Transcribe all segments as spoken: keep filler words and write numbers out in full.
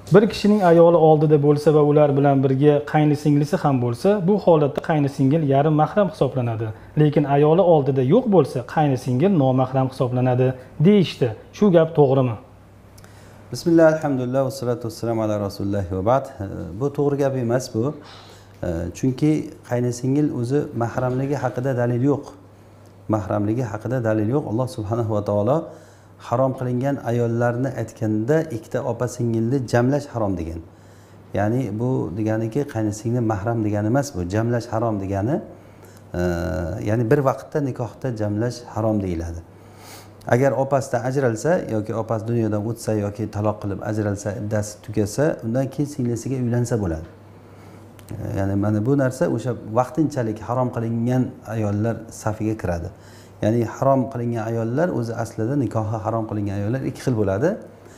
Bir kishining ayoli oldida bo'lsa va ular bilan birga qaynisinglisi ham bo'lsa, bu holatda qaynisingil yarim mahram hisoblanadi. Lekin ayoli oldida yo'q bo'lsa, qaynisingil nomahram hisoblanadi deyishdi. Shu gap to'g'rimi? Bismillah, alhamdulillah, va salatu vassalamu ala rasulillah va ba'd. Bu to'g'ri gap emas bu. Chunki qaynisingil o'zi mahramligi haqida dalil yo'q. Mahramligi haqida dalil yo'q. Alloh subhanahu va taolo harom qilingan ayollarni aytganda ikkita opa singilni jamlash harom degan. Ya'ni bu deganiki qaynisingil mahram degani emas bu. Jamlash harom degani, ya'ni bir vaqtda nikohda jamlash harom deyiladi. Agar opasidan ajralsa yoki opasi dunyodan o'tsa yoki taloq qilib ajralsa, iddasi tugasa, undan keyin singlisiga uylansa bo'ladi. Ya'ni mana bu narsa o'sha vaqtinchalik harom qilingan ayollar safiga kiradi. Ya'ni harom qilingan ayollar o'zi aslida nikohi harom qilingan ayollar ikki xil bo'ladi.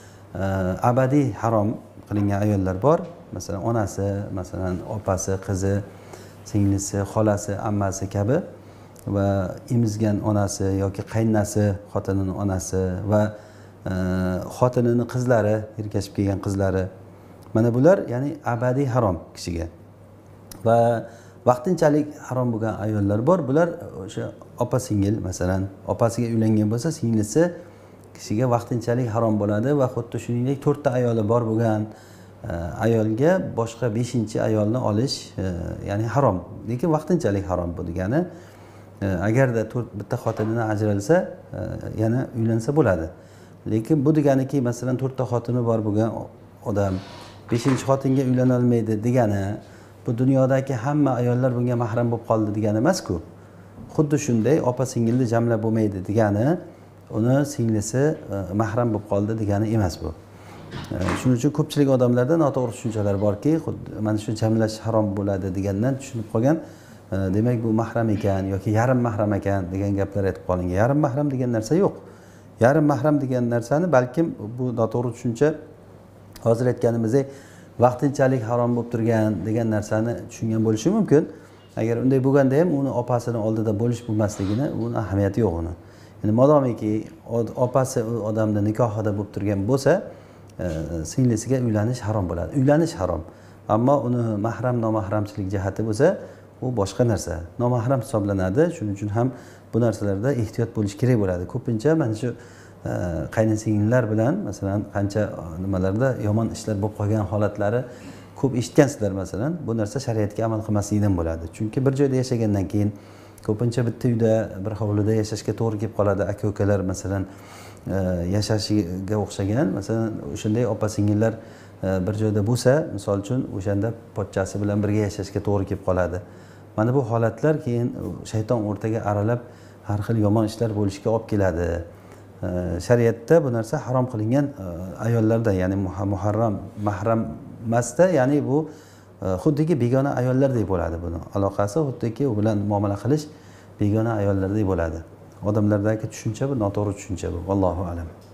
Abadiy harom qilingan ayollar bor. Masalan, onasi, masalan, opasi, qizi, singlisi, xolasi, ammasi kabi va emizgan onasi yoki qaynasi, xotinining onasi va xotinining qizlari, ergashib kelgan qizlari. Mana bular ya'ni abadiy harom kishiga. Va vaqtinchalik harom bo'lgan ayollar bor. Bular o'sha opa singil, masalan, opasiga uylangan bo'lsa, singlisi kishiga vaqtinchalik harom bo'ladi va xuddi shuningdek to'rtta ayoli bor bo'lgan ayolga boshqa beshinchi ayolni olish ya'ni harom. Lekin vaqtinchalik harom bu degani, agarda bitta xotinidan ajralsa, yana uylansa bo'ladi. Lekin bu deganiki, masalan, to'rtta xotini bor bo'lgan odam beshinchi xotinga uylana olmaydi degani, bu dunyodagi hamma ayollar bunga mahram bo'lib qoldi degani emas-ku. Xuddi shunday opa singilni jamlab bo'lmaydi degani, uni singlisi mahram bo'lib qoldi degani emas bu. Shuning uchun ko'pchilik odamlarda noto'g'ri tushunchalar borki, mana shu jamlash harom bo'ladi degandan tushunib qolgan, demak bu mahram ekan yoki yarim mahram ekan degan gaplar aytib qolingan. Yarim mahram degan narsa yo'q. Yarim mahram degan narsani balkim bu noto'g'ri tushuncha hozir aytganimizdek vaqtinchalik harom bo'lib turgan degan narsani tushungan bo'lishi mumkin. Agar unday bo'lganda ham uni opasini oldida bo'lish bo'lmasligini, uni ahamiyati yo'q uni. Ya'ni modomiki opasi u odamda nikohida bo'lib turgan bo'lsa, singlisiga uylanish harom bo'ladi. Uylanish harom. Ammo uni mahram nomahramchilik jihati bo'lsa, u boshqa narsa. Nomahram hisoblanadi. Shuning uchun ham bu narsalarda ehtiyot bo'lish kerak bo'ladi. Ko'pincha mana shu qaynisingillar bilan masalan qancha nimalarda yomon ishlar bo'lib qolgan holatlari ko'p eshitgansizlar masalan. Bu narsa shariatga amal qilmaslikdan bo'ladi. Chunki bir joyda yashagandan keyin ko'pincha bitta uyda, bir hovlida yashashga to'g'ri kelib qoladi. Aka-ukalar masalan yashashiga o'xshagan, masalan, o'shanday opa-singillar bir joyda bo'lsa, misol uchun o'shanda pochchasi bilan birga yashashga to'g'ri kelib qoladi. Mana bu holatlar keyin shayton o'rtaga aralab har xil yomon ishlar bo'lishga olib keladi. Shariatda bu narsa harom qilingan ayollarda, ya'ni muharram, mahram emasda, ya'ni bu xuddiki begona ayollardek bo'ladi buni. Aloqasi xuddiki u bilan muomala qilish begona ayollardek bo'ladi. Odamlardagi tushuncha bu noto'g'ri tushuncha bu. Vallohu alam.